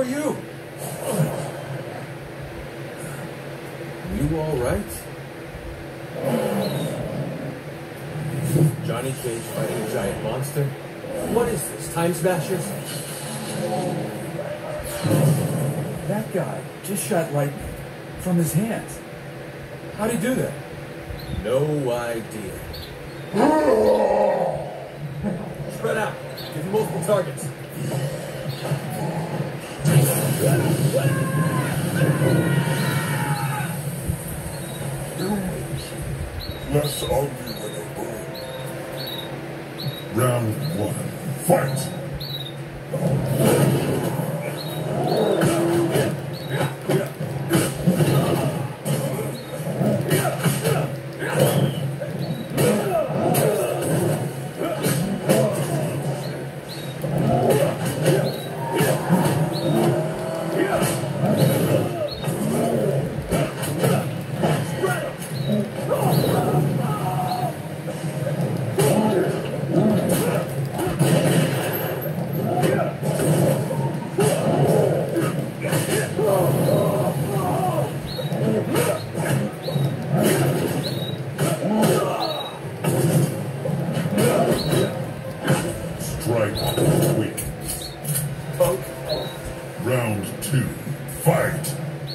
you? You all right? Johnny Cage fighting a giant monster? What is this, Time Smashers? That guy just shot lightning from his hands. How'd he do that? No idea. Spread out. Give him multiple targets. Less ugly than a bull. Round 1. Fight! Stryker wins. Punk. Round 2. Fight!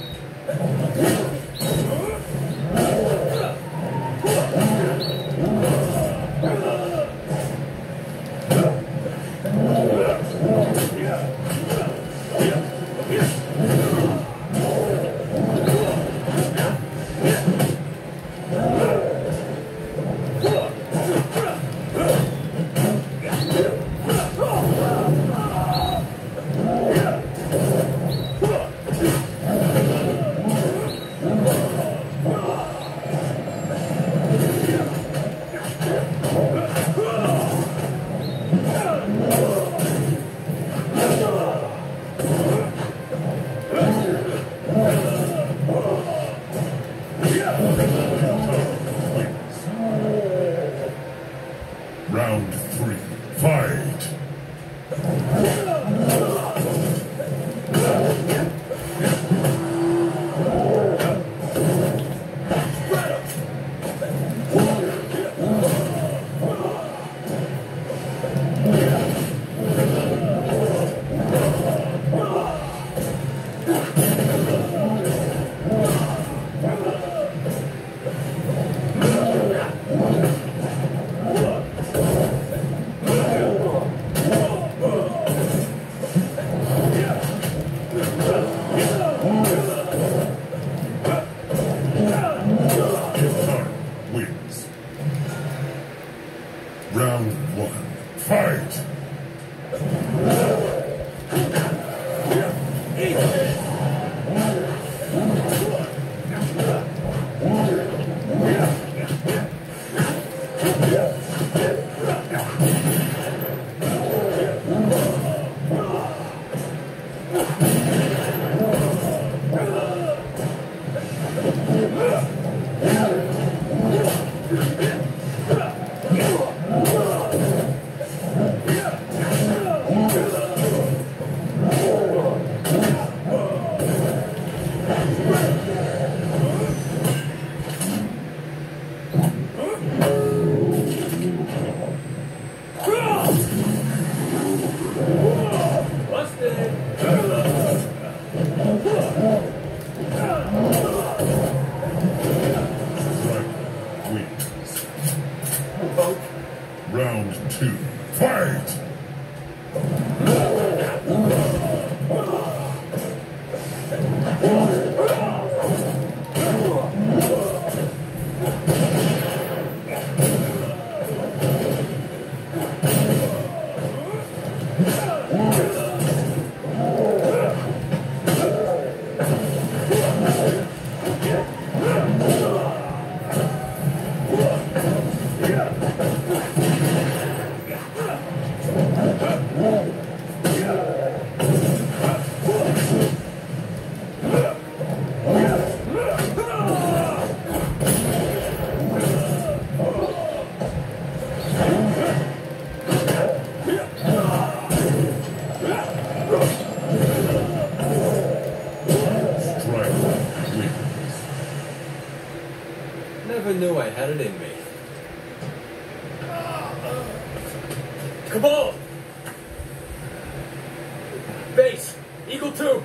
Round 3. Fight! Wins. Round 1. Fight! Round 2. Fight! Never knew I had it in me. Cabal! Base! Eagle 2!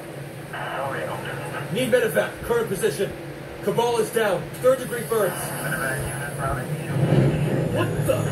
Need medevac. Current position. Cabal is down. 3rd degree burns. What the?